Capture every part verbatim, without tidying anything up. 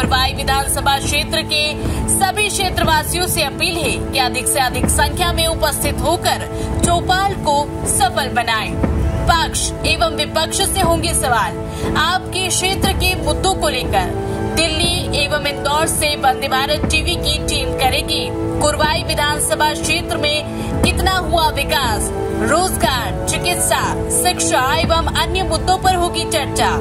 कुरवाई विधानसभा क्षेत्र के सभी क्षेत्रवासियों से अपील है कि अधिक से अधिक संख्या में उपस्थित होकर चौपाल को सफल बनाएं। पक्ष एवं विपक्ष से होंगे सवाल। आपके क्षेत्र के मुद्दों को लेकर दिल्ली एवं इंदौर से वंदे भारत टीवी की टीम करेगी कुरवाई विधानसभा क्षेत्र में कितना हुआ विकास, रोजगार, चिकित्सा, शिक्षा एवं अन्य मुद्दों पर होगी चर्चा।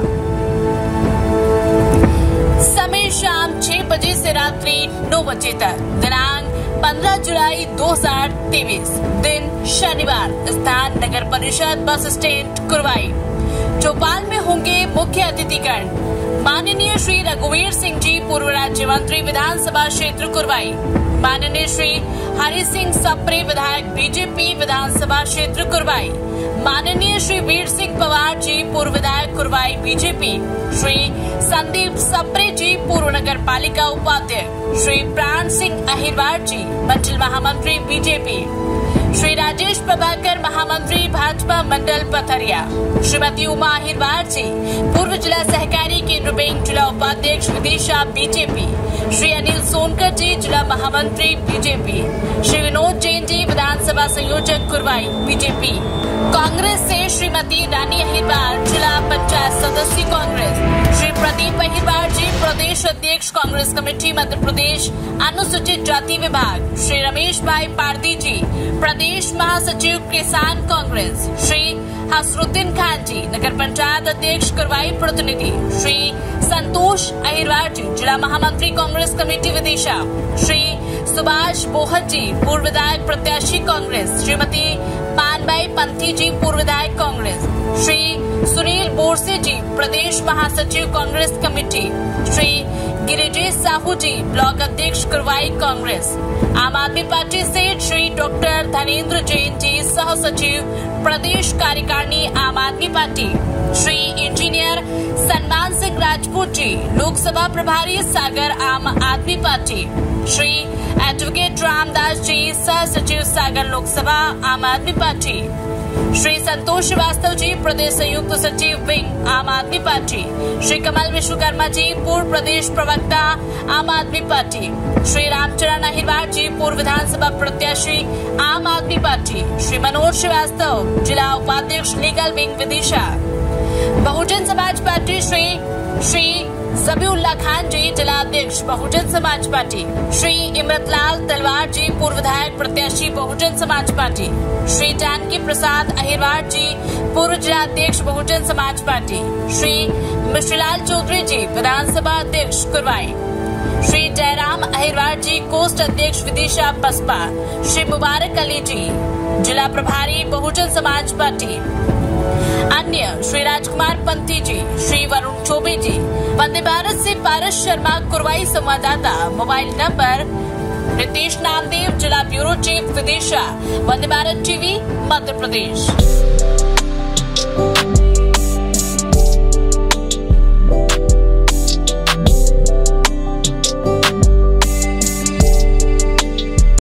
समय शाम छह बजे से रात्रि नौ बजे तक। दिनांक पंद्रह जुलाई दो हजार तेईस। दिन शनिवार। स्थान नगर परिषद बस स्टैंड कुरवाई। चौपाल में होंगे मुख्य अतिथिगण माननीय श्री रघुवीर सिंह जी, पूर्व राज्य मंत्री, विधानसभा क्षेत्र कुरवाई। माननीय श्री हरि सिंह सप्रे, विधायक, बीजेपी, विधानसभा क्षेत्र कुरवाई। माननीय श्री वीर सिंह पवार जी, पूर्व विधायक, कुरवाई, बीजेपी। श्री संदीप सप्रे जी, पूर्व नगर पालिका उपाध्यक्ष। श्री प्राण सिंह अहिरवार जी, मंडल महामंत्री, बीजेपी। श्री राजेश प्रभाकर, महामंत्री, भाजपा मंडल पथरिया। श्रीमती उमा अहिरवार जी, पूर्व जिला सहकारी केंद्र बैंक, जिला उपाध्यक्ष, विदिशा, बीजेपी। श्री अनिल सोनकर जी, जिला महामंत्री, बीजेपी। श्री विनोद जैन जी, विधानसभा संयोजक, कुरवाई, बीजेपी। कांग्रेस से श्रीमती रानी अहिरवार, जिला पंचायत सदस्य, कांग्रेस। श्री प्रदीप अहिरवार जी, प्रदेश अध्यक्ष, कांग्रेस कमेटी, मध्य प्रदेश, अनुसूचित जाति विभाग। श्री रमेश भाई पारदी जी, प्रदेश महासचिव, किसान, कांग्रेस। श्री हसरुद्दीन खान जी, नगर पंचायत अध्यक्ष, कुरवाई, प्रतिनिधि। श्री संतोष अहिरवार जी, जिला महामंत्री, कांग्रेस कमेटी, विदिशा। श्री सुभाष बोहत जी, पूर्व विधायक, प्रत्याशी, कांग्रेस। श्रीमती पानबाई पंथी जी, पूर्व विधायक, कांग्रेस। श्री सुनील बोरसे जी, प्रदेश महासचिव, कांग्रेस कमेटी। श्री गिरिजेश साहू जी, ब्लॉक अध्यक्ष, कुरवाई, कांग्रेस। आम आदमी पार्टी से श्री डॉक्टर धनेन्द्र जैन जी, सह सचिव, प्रदेश कार्यकारिणी, आम आदमी पार्टी। श्री इंजीनियर सन्मान सिंह राजपूत जी, लोकसभा प्रभारी, सागर, आम आदमी पार्टी। श्री एडवोकेट रामदास जी, सह सचिव, सागर लोकसभा, आम आदमी पार्टी। श्री संतोष श्रीवास्तव जी, प्रदेश संयुक्त सचिव, विंग, आम आदमी पार्टी। श्री कमल विश्वकर्मा जी, पूर्व प्रदेश प्रवक्ता, आम आदमी पार्टी। श्री रामचरण अहिरवार जी, पूर्व विधानसभा प्रत्याशी, आम आदमी पार्टी। श्री मनोज श्रीवास्तव, जिला उपाध्यक्ष, legal wing, Vidisha. Bahujan Samaj Party Shri Shri Zabiullah Khan ji, जिला अध्यक्ष, बहुजन समाज पार्टी। श्री इमरतलाल तलवार जी, पूर्व विधायक, प्रत्याशी, बहुजन समाज पार्टी। श्री जानकी प्रसाद अहिरवार जी, पूर्व जिला अध्यक्ष, बहुजन समाज पार्टी। श्री मिश्रीलाल चौधरी जी, विधानसभा अध्यक्ष, कुरवाई। श्री जयराम अहिरवार जी, कोस्ट अध्यक्ष, विदिशा, बसपा। श्री मुबारक अली जी, जिला प्रभारी, बहुजन समाज पार्टी। अन्य श्री राजकुमार पंथी जी, श्री वरुण चौबे जी। वंदे भारत से पारस शर्मा, कुरवाई संवाददाता। मोबाइल नंबर रितेश नामदेव, जिला bureau chief, Vidisha. Vande Bharat TV, Madhya प्रदेश।